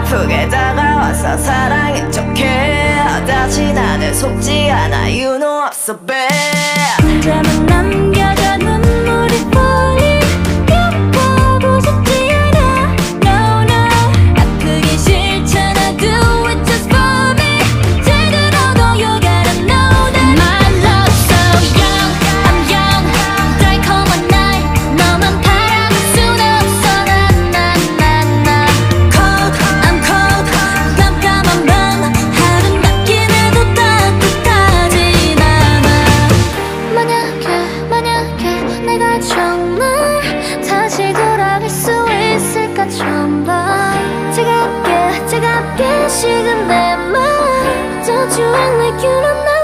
아프게 다가와서 사랑인 척해 다시 나를 속지 않아 You know I'm so bad 혼자만 남겨져 눈물이 falling 펴보고 싶지 않아 No no 아프기 싫잖아 Do it just for me 제대로도 you gotta know that My love so young I'm young 달콤한 날 너만 바라볼 순 없어 나나나나 Cold I'm cold 깜깜한 밤 하루 낮긴 해도 따뜻하진 않아 만약에 내가 정말 다시 돌아갈 수 있을까 처음 봐 차갑게 식은 내 맘 Don't you act like you don't know